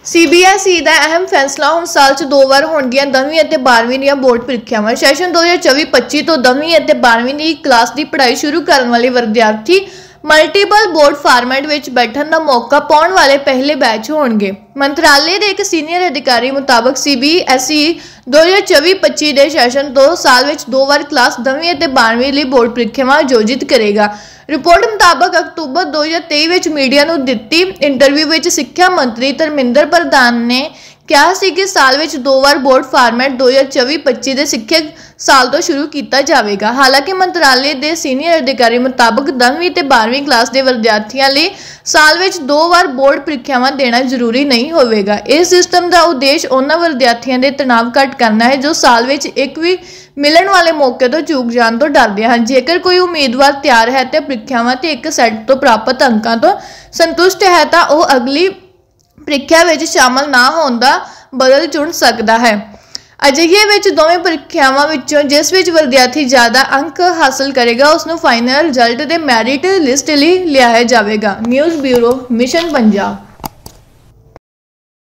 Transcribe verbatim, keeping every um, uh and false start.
CBSE का अहम फैसला हुण साल च दो बार होणगियां दसवीं और बारहवीं दी बोर्ड परीक्षावां। सैशन दो हज़ार चौबी पच्ची तो दसवीं और बारहवीं की क्लास की पढ़ाई शुरू करने वाले विद्यार्थी मल्टीपल बोर्ड फॉर्मेट विच बैठण का मौका पाउण वाले पहले बैच होणगे। मंत्रालय के एक सीनियर अधिकारी मुताबक सीबीएसई दो हज़ार चौबी पच्ची के सैशन तो साल विच दो बार क्लास दसवीं और बारहवीं लिए बोर्ड परीक्षावां आयोजित करेगा। रिपोर्ट मुताबक अक्तूबर दो हज़ार तेई विच मीडिया नूं दित्ती इंटरव्यू विच सिक्ख्या मंत्री धर्मेंद्र प्रधान ने कहा सी कि साल विच दो बार बोर्ड फॉर्मेट दो हज़ार चौबी पच्ची के सिक्ख्यक साल तो शुरू किया जाएगा। हालांकि मंत्रालय के सीनियर अधिकारी मुताबक दसवीं ते बारहवीं क्लास के विद्यार्थियों लिए साल विच दो बार बोर्ड परीक्षावां देना जरूरी नहीं होगा। इस सिस्टम का उद्देश्य उन्हां विद्यार्थियों के तनाव घट करना है जो साल विच एक भी मिलण वाले मौके तो चूक जाण तो डरदे हैं। जेकर कोई उम्मीदवार तैयार है तो परीक्षावां ते एक सैट तो प्राप्त अंकों तो संतुष्ट है तो वह अगली ਪ੍ਰੀਖਿਆ ਵਿੱਚ शामिल ना होने का बदल चुन सकता है। ਅਜਿਹੇ ਵਿੱਚ ਦੋਵੇਂ ਪ੍ਰੀਖਿਆਵਾਂ ਵਿੱਚੋਂ ਜਿਸ ਵਿੱਚ ਵਿਦਿਆਰਥੀ ਜ਼ਿਆਦਾ ਅੰਕ ਹਾਸਲ ਕਰੇਗਾ ਉਸ ਨੂੰ ਫਾਈਨਲ ਰਿਜ਼ਲਟ ਦੇ ਮੈਰਿਟ ਲਿਸਟ ਲਈ ਲਿਆਇਆ ਜਾਵੇਗਾ। News bureau mission Punjab.